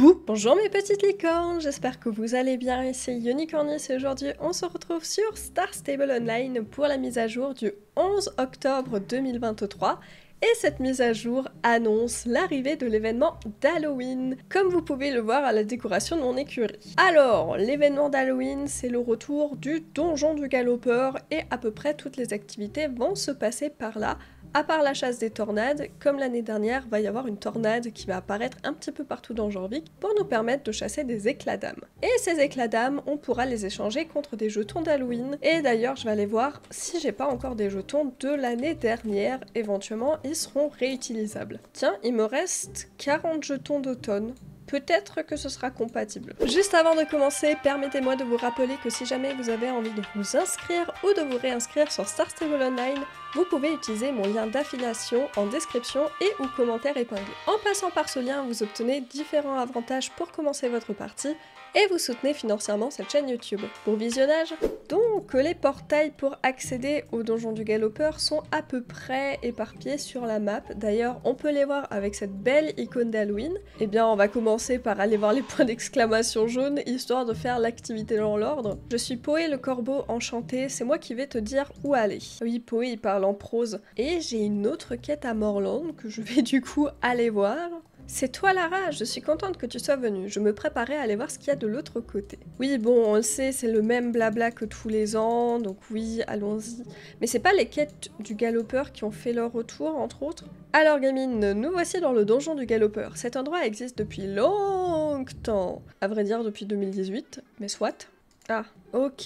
Bouh! Bonjour mes petites licornes, j'espère que vous allez bien, ici Unicornis et aujourd'hui on se retrouve sur Star Stable Online pour la mise à jour du 11 octobre 2023 et cette mise à jour annonce l'arrivée de l'événement d'Halloween, comme vous pouvez le voir à la décoration de mon écurie. Alors, l'événement d'Halloween, c'est le retour du donjon du galopeur et à peu près toutes les activités vont se passer par là. À part la chasse des tornades, comme l'année dernière, va y avoir une tornade qui va apparaître un petit peu partout dans Jorvik pour nous permettre de chasser des éclats d'âme. Et ces éclats d'âme, on pourra les échanger contre des jetons d'Halloween. Et d'ailleurs, je vais aller voir si j'ai pas encore des jetons de l'année dernière. Éventuellement, ils seront réutilisables. Tiens, il me reste 40 jetons d'automne. Peut-être que ce sera compatible. Juste avant de commencer, permettez-moi de vous rappeler que si jamais vous avez envie de vous inscrire ou de vous réinscrire sur Star Stable Online, vous pouvez utiliser mon lien d'affiliation en description et ou commentaire épinglé. En passant par ce lien, vous obtenez différents avantages pour commencer votre partie et vous soutenez financièrement cette chaîne YouTube. Bon visionnage! Donc, les portails pour accéder au donjon du galopeur sont à peu près éparpillés sur la map. D'ailleurs, on peut les voir avec cette belle icône d'Halloween. Eh bien, on va commencer par aller voir les points d'exclamation jaunes, histoire de faire l'activité dans l'ordre. Je suis Poé le corbeau enchanté, c'est moi qui vais te dire où aller. Oui, Poé, il parle en prose. Et j'ai une autre quête à Morland que je vais du coup aller voir. C'est toi Lara, je suis contente que tu sois venue. Je me préparais à aller voir ce qu'il y a de l'autre côté. Oui, bon, on le sait, c'est le même blabla que tous les ans, donc oui, allons-y. Mais c'est pas les quêtes du galopeur qui ont fait leur retour, entre autres? Alors gamine, nous voici dans le donjon du galopeur. Cet endroit existe depuis longtemps. À vrai dire, depuis 2018, mais soit. Ah, ok,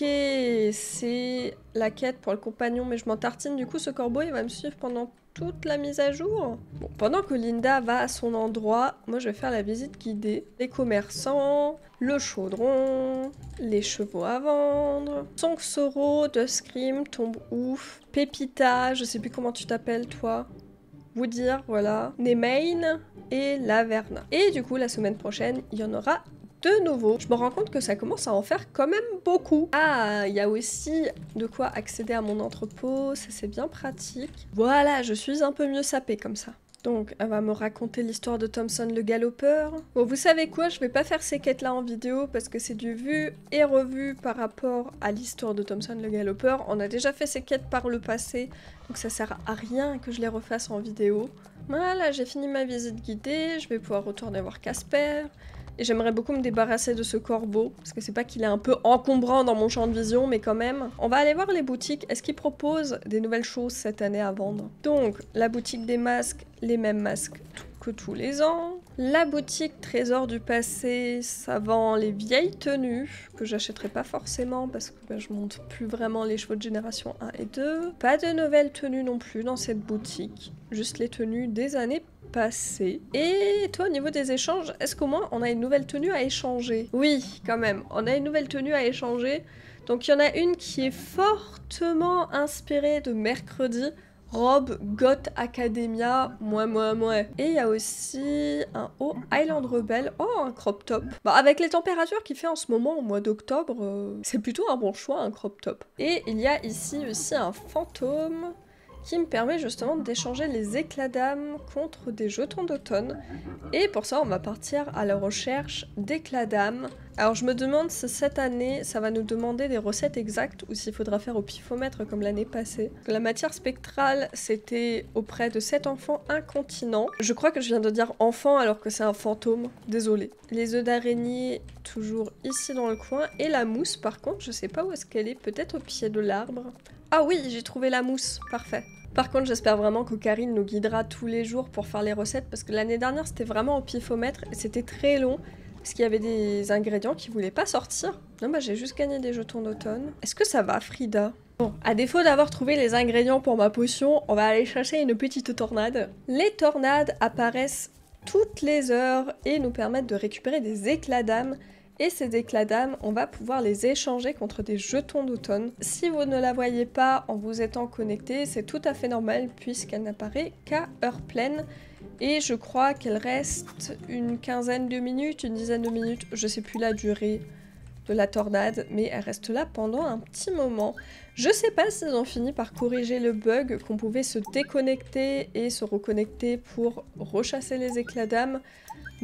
c'est la quête pour le compagnon, mais je m'en tartine, du coup ce corbeau il va me suivre pendant toute la mise à jour. Bon, pendant que Linda va à son endroit, moi je vais faire la visite guidée. Les commerçants, le chaudron, les chevaux à vendre, Song Soro, de Scream, Tombe Ouf, Pépita, je sais plus comment tu t'appelles toi. Vous dire, voilà, Nemain et Laverna. Et du coup la semaine prochaine, il y en aura de nouveau. Je me rends compte que ça commence à en faire quand même beaucoup. Ah, il y a aussi de quoi accéder à mon entrepôt, ça c'est bien pratique. Voilà, je suis un peu mieux sapée comme ça. Donc, elle va me raconter l'histoire de Thompson le galopeur. Bon, vous savez quoi, je vais pas faire ces quêtes-là en vidéo parce que c'est du vu et revu par rapport à l'histoire de Thompson le galopeur. On a déjà fait ces quêtes par le passé, donc ça sert à rien que je les refasse en vidéo. Voilà, j'ai fini ma visite guidée, je vais pouvoir retourner voir Casper. Et j'aimerais beaucoup me débarrasser de ce corbeau, parce que c'est pas qu'il est un peu encombrant dans mon champ de vision, mais quand même. On va aller voir les boutiques. Est-ce qu'ils proposent des nouvelles choses cette année à vendre? Donc, la boutique des masques, les mêmes masques que tous les ans. La boutique Trésor du passé, ça vend les vieilles tenues, que j'achèterai pas forcément, parce que je monte plus vraiment les chevaux de génération 1 et 2. Pas de nouvelles tenues non plus dans cette boutique, juste les tenues des années passé. Et toi, au niveau des échanges, est-ce qu'au moins on a une nouvelle tenue à échanger? Oui, quand même, on a une nouvelle tenue à échanger. Donc il y en a une qui est fortement inspirée de mercredi, robe Goth Academia, mouais. Et il y a aussi un haut Highland Rebel, oh un crop top. Bah avec les températures qu'il fait en ce moment au mois d'octobre, c'est plutôt un bon choix un crop top. Et il y a ici aussi un fantôme qui me permet justement d'échanger les éclats d'âme contre des jetons d'automne. Et pour ça, on va partir à la recherche d'éclats d'âme. Alors je me demande si cette année, ça va nous demander des recettes exactes ou s'il faudra faire au pifomètre comme l'année passée. La matière spectrale, c'était auprès de 7 enfants incontinents. Je crois que je viens de dire enfant alors que c'est un fantôme. Désolée. Les œufs d'araignée, toujours ici dans le coin. Et la mousse, par contre, je sais pas où est-ce qu'elle est. Peut-être au pied de l'arbre. Ah oui, j'ai trouvé la mousse. Parfait. Par contre, j'espère vraiment que Karine nous guidera tous les jours pour faire les recettes, parce que l'année dernière, c'était vraiment au pifomètre, et c'était très long, parce qu'il y avait des ingrédients qui voulaient pas sortir. Non, bah j'ai juste gagné des jetons d'automne. Est-ce que ça va, Frida? Bon, à défaut d'avoir trouvé les ingrédients pour ma potion, on va aller chercher une petite tornade. Les tornades apparaissent toutes les heures et nous permettent de récupérer des éclats d'âme. Et ces éclats d'âme, on va pouvoir les échanger contre des jetons d'automne. Si vous ne la voyez pas en vous étant connecté, c'est tout à fait normal puisqu'elle n'apparaît qu'à heure pleine. Et je crois qu'elle reste une quinzaine de minutes, une dizaine de minutes, je sais plus la durée de la tornade, mais elle reste là pendant un petit moment. Je sais pas s'ils ont fini par corriger le bug qu'on pouvait se déconnecter et se reconnecter pour rechasser les éclats d'âme.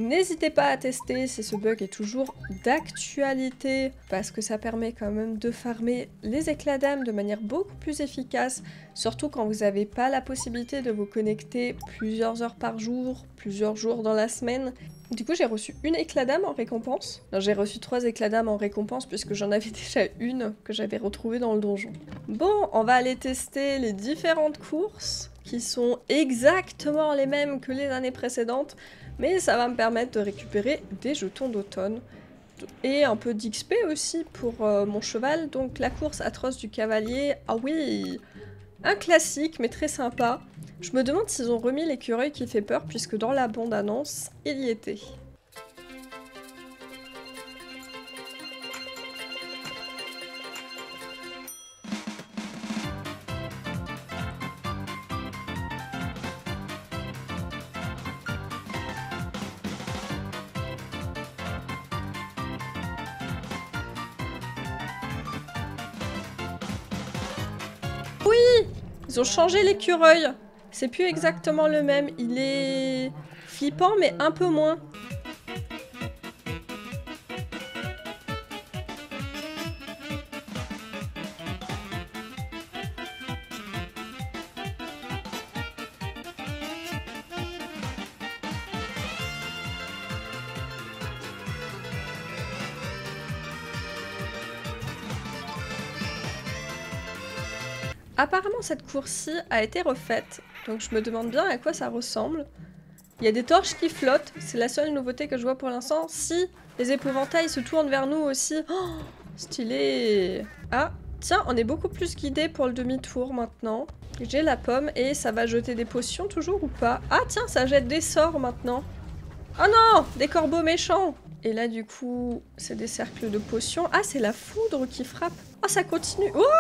N'hésitez pas à tester si ce bug est toujours d'actualité, parce que ça permet quand même de farmer les éclats d'âme de manière beaucoup plus efficace, surtout quand vous n'avez pas la possibilité de vous connecter plusieurs heures par jour, plusieurs jours dans la semaine. Du coup, j'ai reçu une éclat d'âme en récompense. Non, j'ai reçu 3 éclats d'âme en récompense puisque j'en avais déjà une que j'avais retrouvée dans le donjon. Bon, on va aller tester les différentes courses qui sont exactement les mêmes que les années précédentes, mais ça va me permettre de récupérer des jetons d'automne et un peu d'XP aussi pour mon cheval. Donc la course atroce du cavalier, ah oui, un classique mais très sympa. Je me demande s'ils ont remis l'écureuil qui fait peur puisque dans la bande-annonce, il y était. Ils ont changé l'écureuil. C'est plus exactement le même. Il est flippant, mais un peu moins. Apparemment, cette course-ci a été refaite, donc je me demande bien à quoi ça ressemble. Il y a des torches qui flottent, c'est la seule nouveauté que je vois pour l'instant. Si, les épouvantails se tournent vers nous aussi. Oh, stylé. Ah, tiens, on est beaucoup plus guidé pour le demi-tour maintenant. J'ai la pomme et ça va jeter des potions toujours ou pas? Ah tiens, ça jette des sorts maintenant. Oh non, des corbeaux méchants. Et là, du coup, c'est des cercles de potions. Ah, c'est la foudre qui frappe. Oh, ça continue. Oh!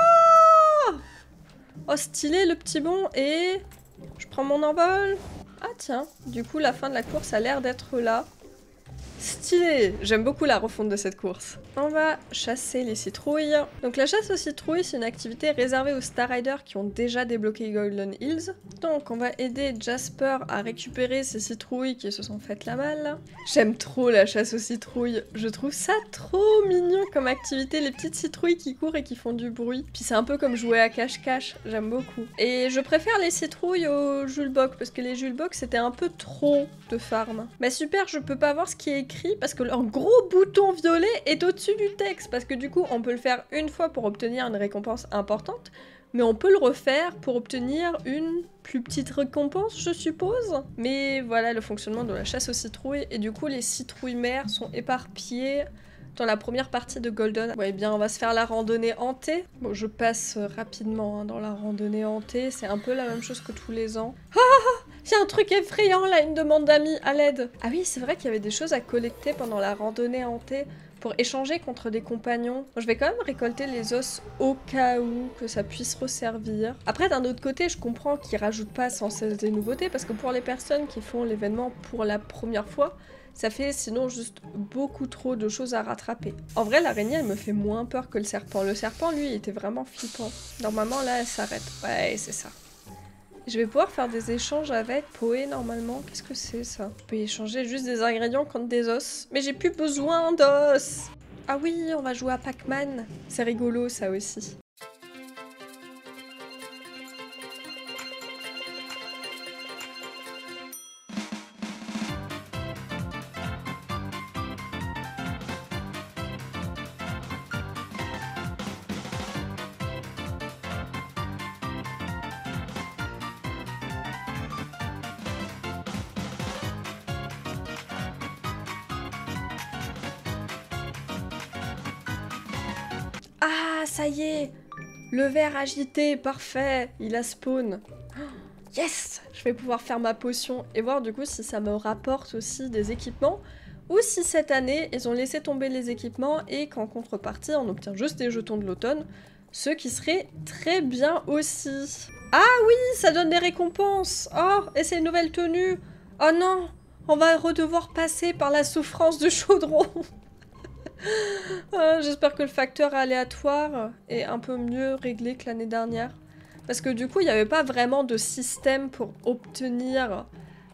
Oh, stylé le petit bond, et je prends mon envol. Ah tiens, du coup la fin de la course a l'air d'être là. Stylé! J'aime beaucoup la refonte de cette course. On va chasser les citrouilles. Donc la chasse aux citrouilles, c'est une activité réservée aux Star Riders qui ont déjà débloqué Golden Hills. Donc on va aider Jasper à récupérer ces citrouilles qui se sont faites la malle. J'aime trop la chasse aux citrouilles. Je trouve ça trop mignon comme activité, les petites citrouilles qui courent et qui font du bruit. Puis c'est un peu comme jouer à cache-cache, j'aime beaucoup. Et je préfère les citrouilles aux Julebok parce que les Julebok c'était un peu trop de farm. Bah super, je peux pas voir ce qui est écrit parce que leur gros bouton violet est au-dessus du texte, parce que du coup on peut le faire une fois pour obtenir une récompense importante, mais on peut le refaire pour obtenir une plus petite récompense, je suppose. Mais voilà le fonctionnement de la chasse aux citrouilles, et du coup les citrouilles mères sont éparpillées dans la première partie de Golden. Ouais, bien on va se faire la randonnée hantée. Bon, je passe rapidement dans la randonnée hantée, c'est un peu la même chose que tous les ans. C'est un truc effrayant là, une demande d'amis, à l'aide. Ah oui, c'est vrai qu'il y avait des choses à collecter pendant la randonnée hantée pour échanger contre des compagnons. Je vais quand même récolter les os au cas où que ça puisse resservir. Après, d'un autre côté, je comprends qu'ils rajoutent pas sans cesse des nouveautés parce que pour les personnes qui font l'événement pour la première fois, ça fait sinon juste beaucoup trop de choses à rattraper. En vrai, l'araignée, elle me fait moins peur que le serpent. Le serpent, lui, il était vraiment flippant. Normalement, là, elle s'arrête. Ouais, c'est ça. Je vais pouvoir faire des échanges avec Poé normalement. Qu'est-ce que c'est ça? Je peux échanger juste des ingrédients contre des os. Mais j'ai plus besoin d'os! Ah oui, on va jouer à Pac-Man. C'est rigolo ça aussi. Ah, ça y est! Le verre agité, parfait! Il a spawn. Yes! Je vais pouvoir faire ma potion et voir du coup si ça me rapporte aussi des équipements, ou si cette année, ils ont laissé tomber les équipements et qu'en contrepartie, on obtient juste des jetons de l'automne, ce qui serait très bien aussi. Ah oui, ça donne des récompenses! Oh, et c'est une nouvelle tenue! Oh non! On va redevoir passer par la souffrance du chaudron! J'espère que le facteur aléatoire est un peu mieux réglé que l'année dernière. Parce que du coup, il n'y avait pas vraiment de système pour obtenir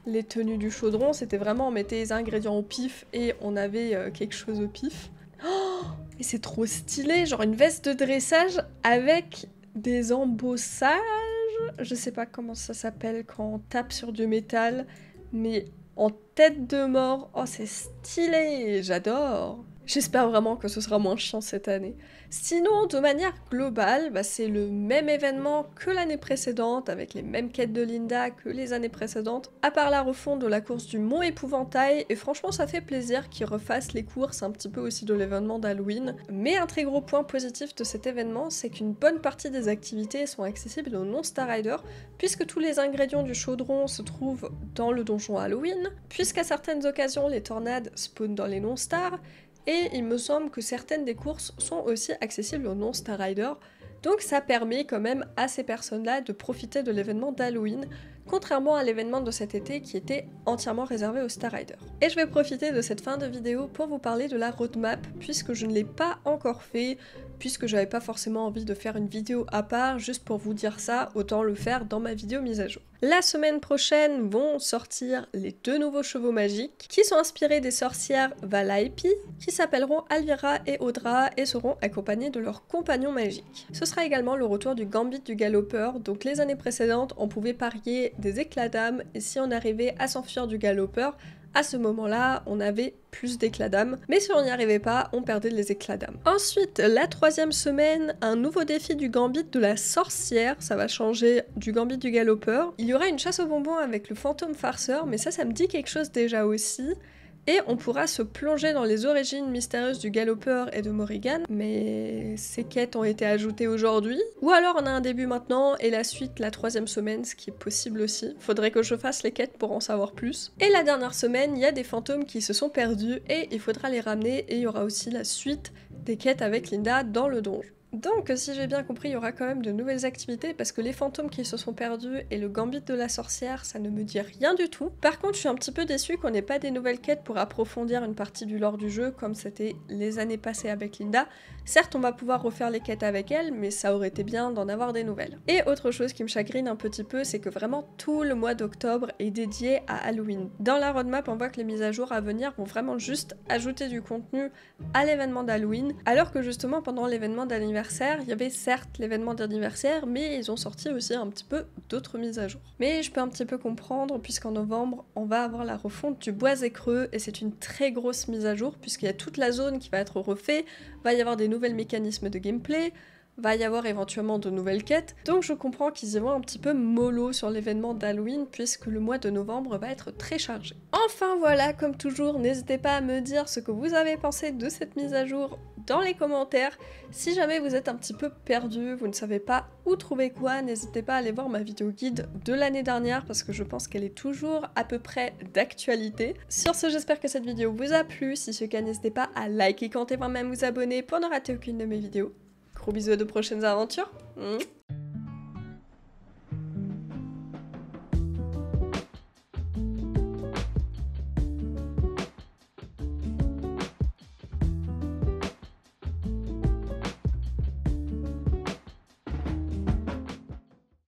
les tenues du chaudron, c'était vraiment on mettait les ingrédients au pif et on avait quelque chose au pif. Oh, et c'est trop stylé, genre une veste de dressage avec des embossages. Je sais pas comment ça s'appelle quand on tape sur du métal, mais en tête de mort. Oh, c'est stylé, j'adore. J'espère vraiment que ce sera moins chiant cette année. Sinon, de manière globale, c'est le même événement que l'année précédente, avec les mêmes quêtes de Linda que les années précédentes, à part la refonte de la course du Mont Épouvantail, et franchement ça fait plaisir qu'ils refassent les courses un petit peu aussi de l'événement d'Halloween. Mais un très gros point positif de cet événement, c'est qu'une bonne partie des activités sont accessibles aux non-Star Riders, puisque tous les ingrédients du chaudron se trouvent dans le donjon Halloween, puisqu'à certaines occasions les tornades spawnent dans les non-stars, et il me semble que certaines des courses sont aussi accessibles aux non-Star Riders, donc ça permet quand même à ces personnes-là de profiter de l'événement d'Halloween, contrairement à l'événement de cet été qui était entièrement réservé aux Star Riders. Et je vais profiter de cette fin de vidéo pour vous parler de la roadmap, puisque je ne l'ai pas encore fait, puisque j'avais pas forcément envie de faire une vidéo à part juste pour vous dire ça, autant le faire dans ma vidéo mise à jour. La semaine prochaine vont sortir les 2 nouveaux chevaux magiques qui sont inspirés des sorcières Valaipi, qui s'appelleront Alvira et Audra et seront accompagnés de leurs compagnons magiques. Ce sera également le retour du Gambit du Galopeur, donc les années précédentes on pouvait parier des éclats d'âme et si on arrivait à s'enfuir du Galopeur, à ce moment-là, on avait plus d'éclats d'âme, mais si on n'y arrivait pas, on perdait les éclats d'âme. Ensuite, la 3e semaine, un nouveau défi du Gambit de la sorcière, ça va changer du Gambit du Galopeur. Il y aura une chasse aux bonbons avec le fantôme farceur, mais ça me dit quelque chose déjà aussi. Et on pourra se plonger dans les origines mystérieuses du Galopeur et de Morrigan, mais ces quêtes ont été ajoutées aujourd'hui. Ou alors on a un début maintenant et la suite la 3e semaine, ce qui est possible aussi. Faudrait que je fasse les quêtes pour en savoir plus. Et la dernière semaine, il y a des fantômes qui se sont perdus et il faudra les ramener et il y aura aussi la suite des quêtes avec Linda dans le donjon. Donc, si j'ai bien compris, il y aura quand même de nouvelles activités parce que les fantômes qui se sont perdus et le Gambit de la sorcière, ça ne me dit rien du tout. Par contre, je suis un petit peu déçue qu'on n'ait pas des nouvelles quêtes pour approfondir une partie du lore du jeu comme c'était les années passées avec Linda. Certes, on va pouvoir refaire les quêtes avec elle, mais ça aurait été bien d'en avoir des nouvelles. Et autre chose qui me chagrine un petit peu, c'est que vraiment tout le mois d'octobre est dédié à Halloween. Dans la roadmap, on voit que les mises à jour à venir vont vraiment juste ajouter du contenu à l'événement d'Halloween, alors que justement pendant l'événement d'anniversaire, il y avait certes l'événement d'anniversaire, mais ils ont sorti aussi un petit peu d'autres mises à jour. Mais je peux un petit peu comprendre, puisqu'en novembre, on va avoir la refonte du Boisé Creux, et c'est une très grosse mise à jour, puisqu'il y a toute la zone qui va être refaite, va y avoir des nouveaux mécanismes de gameplay, va y avoir éventuellement de nouvelles quêtes, donc je comprends qu'ils y vont un petit peu mollo sur l'événement d'Halloween puisque le mois de novembre va être très chargé. Enfin voilà, comme toujours, n'hésitez pas à me dire ce que vous avez pensé de cette mise à jour dans les commentaires. Si jamais vous êtes un petit peu perdu, vous ne savez pas où trouver quoi, n'hésitez pas à aller voir ma vidéo guide de l'année dernière parce que je pense qu'elle est toujours à peu près d'actualité. Sur ce, j'espère que cette vidéo vous a plu, si c'est le cas, n'hésitez pas à liker, commenter, voire même vous abonner pour ne rater aucune de mes vidéos. Gros bisous à de prochaines aventures.